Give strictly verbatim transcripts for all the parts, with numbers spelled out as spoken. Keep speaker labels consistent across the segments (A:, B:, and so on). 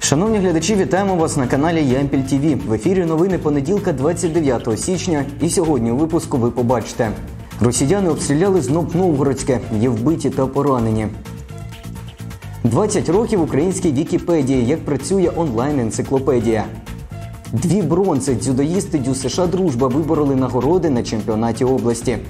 A: Шановні глядачі, вітаємо вас на каналі Ямпіль ТВ. В ефірі новини понеділка, двадцять дев'ятого січня. І сьогодні у випуску ви побачите. Росіяни обстріляли знов Новгородське, є вбиті та поранені. двадцять років українській Вікіпедії, як працює онлайн-енциклопедія. Дві бронзи дзюдоїсти ДЮСШ «Дружба» вибороли нагороди на чемпіонаті області.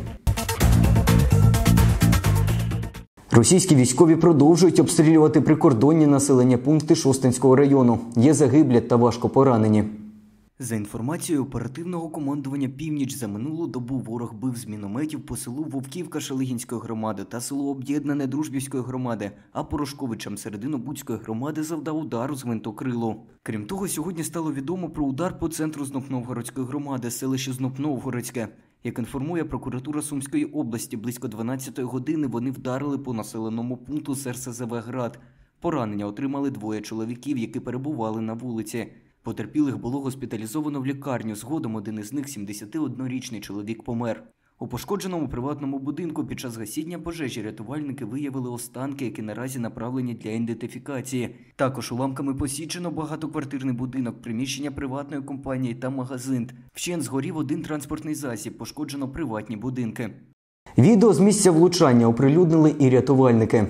A: Російські військові продовжують обстрілювати прикордонні населені пункти Шосткинського району. Є загиблі та важко поранені. За інформацією оперативного командування «Північ», за минулу добу ворог бив з мінометів по селу Вовківка Шелегінської громади та село Об'єднане Дружбівської громади, а Порошковичам Серединобудської громади завдав удару з гвинтокрилу. Крім того, сьогодні стало відомо про удар по центру Знопновгородської громади, селище Знопновгородське. Як інформує прокуратура Сумської області, близько дванадцятої години вони вдарили по населеному пункту С Р С З В Град. Поранення отримали двоє чоловіків, які перебували на вулиці. Потерпілих було госпіталізовано в лікарню. Згодом один із них, сімдесятиоднорічний чоловік, помер. У пошкодженому приватному будинку під час гасіння пожежі рятувальники виявили останки, які наразі направлені для ідентифікації. Також уламками посічено багатоквартирний будинок, приміщення приватної компанії та магазин. Вщент згорів один транспортний засіб, пошкоджено приватні будинки. Відео з місця влучання оприлюднили і рятувальники.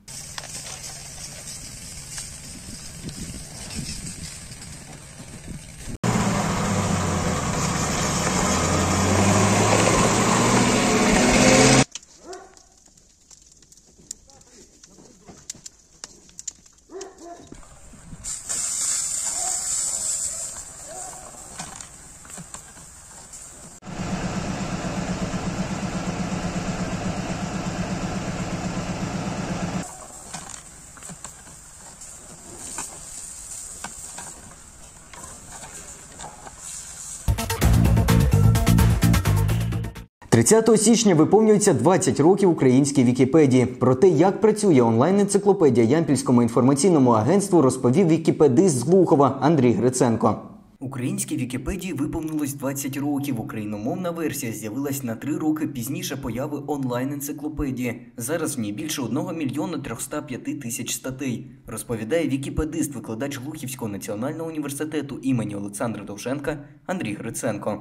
A: тридцятого січня виповнюється двадцять років українській Вікіпедії. Про те, як працює онлайн-енциклопедія Ямпільському інформаційному агентству, розповів вікіпедист з Глухова Андрій Гриценко. Українській Вікіпедії виповнилось двадцять років. Україномовна версія з'явилась на три роки пізніше появи онлайн-енциклопедії. Зараз в ній більше одного мільйона трьохсот п'яти тисяч статей. Розповідає вікіпедист, викладач Глухівського національного університету імені Олександра Довженка Андрій Гриценко.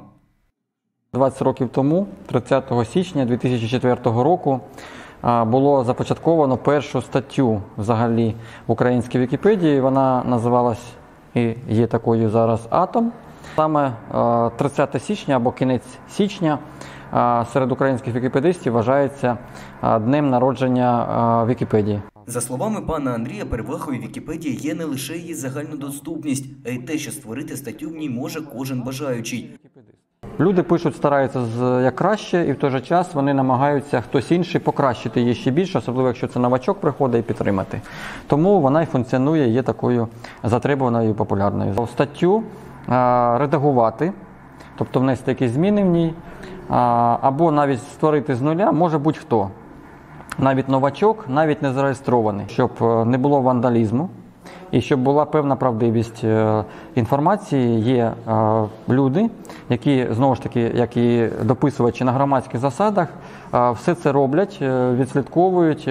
B: двадцять років тому, тридцятого січня дві тисячі четвертого року, було започатковано першу статтю взагалі в українській Вікіпедії. Вона називалась і є такою зараз «Атом». Саме тридцятого січня або кінець січня серед українських вікіпедистів вважається днем народження Вікіпедії.
A: За словами пана Андрія, перевагою Вікіпедії є не лише її загальнодоступність, а й те, що створити статтю в ній може кожен бажаючий.
B: Люди пишуть, стараються як краще, і в той же час вони намагаються хтось інший покращити її ще більше, особливо якщо це новачок приходить, і підтримати. Тому вона і функціонує, є такою затребуваною і популярною. Статтю а, редагувати, тобто внести якісь зміни в ній, а, або навіть створити з нуля може будь-хто. Навіть новачок, навіть не зареєстрований, щоб не було вандалізму. І щоб була певна правдивість інформації, є люди, які, знову ж таки, як і дописувачі на громадських засадах, все це роблять, відслідковують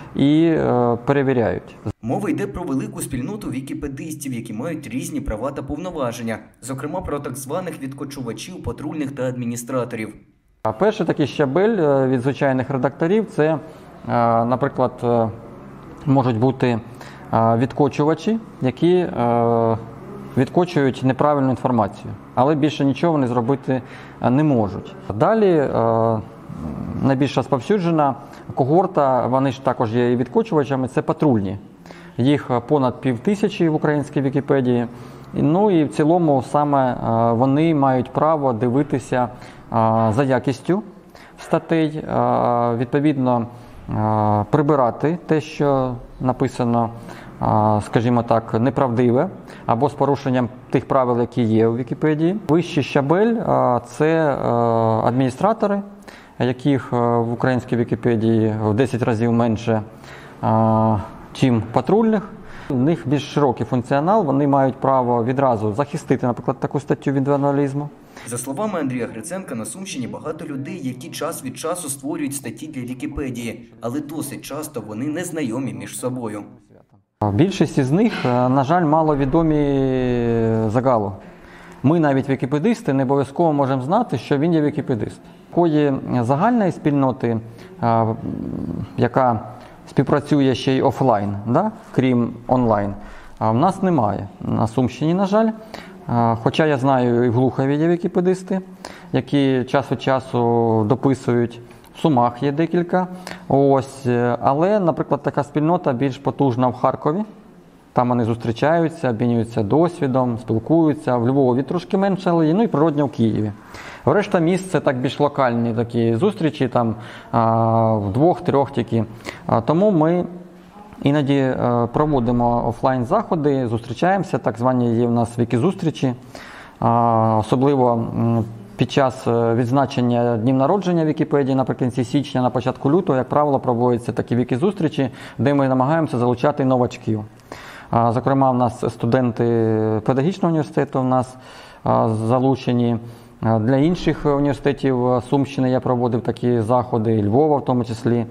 B: і перевіряють.
A: Мова йде про велику спільноту вікіпедистів, які мають різні права та повноваження, зокрема про так званих відкочувачів, патрульних та адміністраторів.
B: Перший такий щабель від звичайних редакторів – це, наприклад, можуть бути відкочувачі, які е, відкочують неправильну інформацію, але більше нічого вони зробити не можуть. Далі е, найбільш розповсюджена когорта, вони ж також є і відкочувачами, це патрульні. Їх понад пів тисячі в українській Вікіпедії. Ну і в цілому саме е, вони мають право дивитися е, за якістю статей, е, відповідно е, прибирати те, що написано, скажімо так, неправдиве, або з порушенням тих правил, які є у Вікіпедії. Вищий щабель – це адміністратори, яких в українській Вікіпедії в десять разів менше, чим патрульних. У них більш широкий функціонал, вони мають право відразу захистити, наприклад, таку статтю від вандалізму.
A: За словами Андрія Гриценка, на Сумщині багато людей, які час від часу створюють статті для Вікіпедії, але досить часто вони не знайомі між собою.
B: Більшість із них, на жаль, маловідомі загалу. Ми, навіть вікіпедисти, не обов'язково можемо знати, що він є вікіпедист. Такої загальної спільноти, яка співпрацює ще й офлайн, да? Крім онлайн, в нас немає на Сумщині, на жаль. Хоча я знаю, і в Глухові є вікіпедисти, які час від часу дописують. В Сумах є декілька. Ось. Але, наприклад, така спільнота більш потужна в Харкові. Там вони зустрічаються, обмінюються досвідом, спілкуються. В Львові трошки менше, але ну і природньо в Києві. В решта міст це так більш локальні такі зустрічі, там в двох-трьох тільки. Тому ми іноді проводимо офлайн-заходи, зустрічаємося, так звані є в нас вікі-зустрічі. Особливо під час відзначення днів народження Вікіпедії наприкінці січня, на початку лютого, як правило, проводяться такі вікі-зустрічі, де ми намагаємося залучати новачків. Зокрема, в нас студенти педагогічного університету в нас залучені. Для інших університетів Сумщини я проводив такі заходи, Львова в тому числі.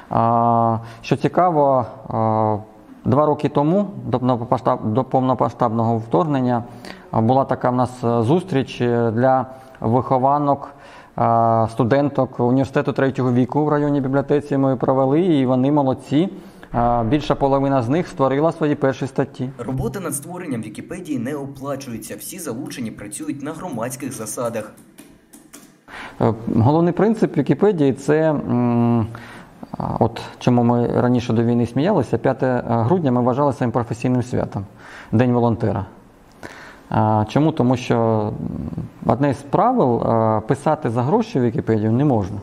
B: Що цікаво, два роки тому, до повномасштабного вторгнення, була така в нас зустріч для вихованок, студенток університету третього віку в районній бібліотеці ми провели, і вони молодці. Більша половина з них створила свої перші статті.
A: Робота над створенням Вікіпедії не оплачується. Всі залучені працюють на громадських засадах.
B: Головний принцип Вікіпедії – це, от чому ми раніше до війни сміялися, п'яте грудня ми вважали своїм професійним святом – День волонтера. Чому? Тому що одне з правил – писати за гроші в Вікіпедію не можна.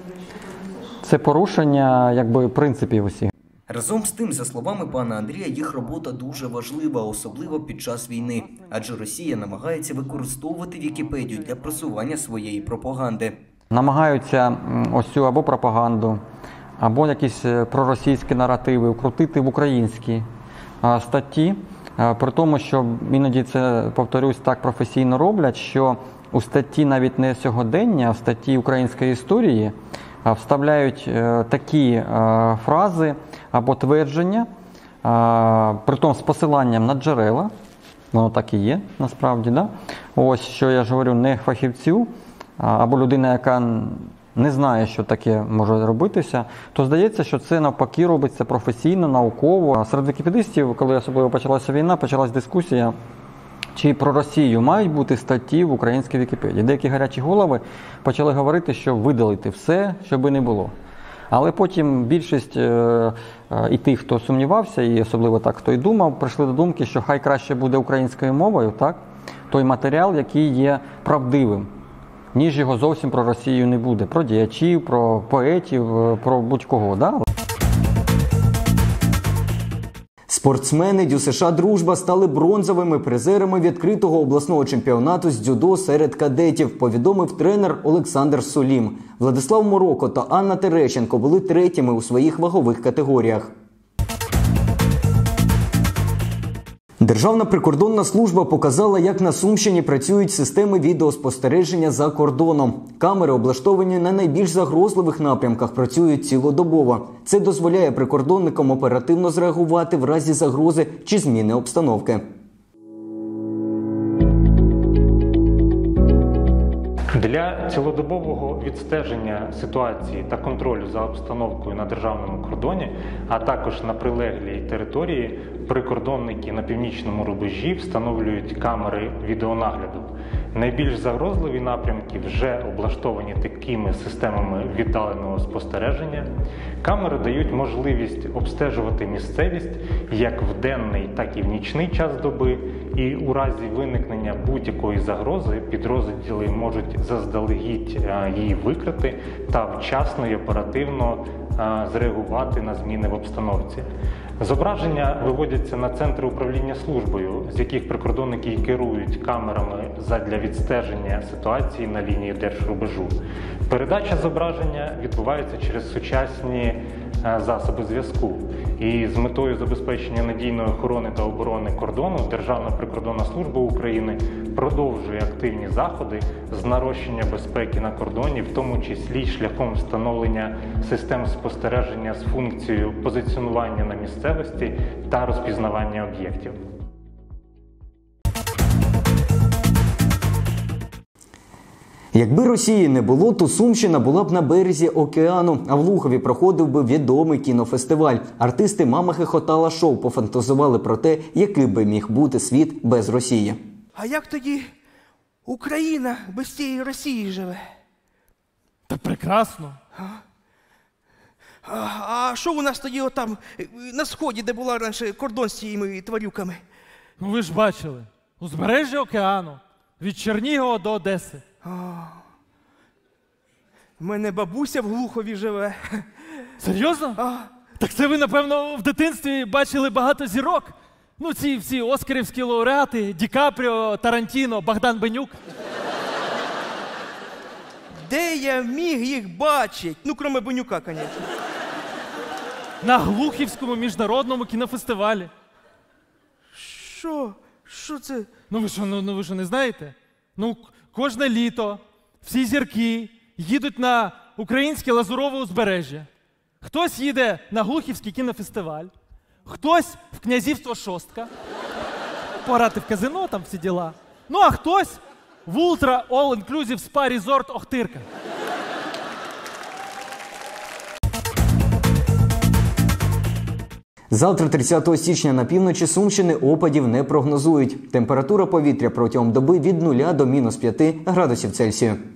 B: Це порушення, якби, принципів усіх.
A: Разом з тим, за словами пана Андрія, їх робота дуже важлива, особливо під час війни. Адже Росія намагається використовувати Вікіпедію для просування своєї пропаганди.
B: Намагаються ось цю або пропаганду, або якісь проросійські наративи вкрутити в українські статті. При тому, що іноді це, повторюсь, так професійно роблять, що у статті навіть не сьогодення, а в статті української історії вставляють такі фрази або твердження, притом з посиланням на джерела, воно так і є насправді, да? Ось, що я ж говорю, не фахівцю, або людина, яка не знає, що таке може робитися, то здається, що це навпаки робиться професійно, науково. Серед вікіпедистів, коли особливо почалася війна, почалась дискусія, чи про Росію мають бути статті в українській Вікіпедії. Деякі гарячі голови почали говорити, що видалити все, щоби не було. Але потім більшість е, е, і тих, хто сумнівався, і особливо так, хто і думав, прийшли до думки, що хай краще буде українською мовою, так, той матеріал, який є правдивим, ніж його зовсім про Росію не буде. Про діячів, про поетів, про будь-кого. Да?
A: Спортсмени ДЮСШ «Дружба» стали бронзовими призерами відкритого обласного чемпіонату з дзюдо серед кадетів, повідомив тренер Олександр Солім. Владислав Мороко та Анна Терещенко були третіми у своїх вагових категоріях. Державна прикордонна служба показала, як на Сумщині працюють системи відеоспостереження за кордоном. Камери, облаштовані на найбільш загрозливих напрямках, працюють цілодобово. Це дозволяє прикордонникам оперативно зреагувати в разі загрози чи зміни обстановки.
C: Для цілодобового відстеження ситуації та контролю за обстановкою на державному кордоні, а також на прилеглій території, прикордонники на північному рубежі встановлюють камери відеонагляду. Найбільш загрозливі напрямки вже облаштовані такими системами віддаленого спостереження. Камери дають можливість обстежувати місцевість як в денний, так і в нічний час доби, і у разі виникнення будь-якої загрози підрозділи можуть заздалегідь її викрити та вчасно і оперативно зреагувати на зміни в обстановці. Зображення виводяться на центри управління службою, з яких прикордонники і керують камерами задля відстеження ситуації на лінії держрубежу. Передача зображення відбувається через сучасні засоби зв'язку. І з метою забезпечення надійної охорони та оборони кордону Державна прикордонна служба України продовжує активні заходи з нарощення безпеки на кордоні, в тому числі шляхом встановлення систем спостереження з функцією позиціонування на місцевості та розпізнавання об'єктів.
A: Якби Росії не було, то Сумщина була б на березі океану, а в Лухові проходив би відомий кінофестиваль. Артисти «Мама хихотала» шоу пофантазували про те, який би міг бути світ без Росії.
D: А як тоді Україна без цієї Росії живе?
E: Та прекрасно.
D: А, а що у нас тоді отам на сході, де була раніше кордон з цими тварюками?
E: Ну ви ж бачили, узбережжя океану, від Чернігова до Одеси.
D: У мене бабуся в Глухові живе.
E: Серйозно?
D: А.
E: Так це ви, напевно, в дитинстві бачили багато зірок? Ну, ці всі оскарівські лауреати, Ді Капріо, Тарантіно, Богдан Бенюк.
D: Де я міг їх бачити? Ну, крім Бенюка, звісно.
E: На Глухівському міжнародному кінофестивалі.
D: Що? Що це?
E: Ну ви що, ну, ну ви що, не знаєте? Ну, кожне літо всі зірки їдуть на українське лазурове узбережжя. Хтось їде на Глухівський кінофестиваль, хтось в князівство Шостка, пограти в казино, там всі діла. Ну, а хтось в Ultra All Inclusive Spa Resort Охтирка.
A: Завтра, тридцятого січня, на півночі Сумщини опадів не прогнозують. Температура повітря протягом доби від нуля до мінус п'яти градусів Цельсію.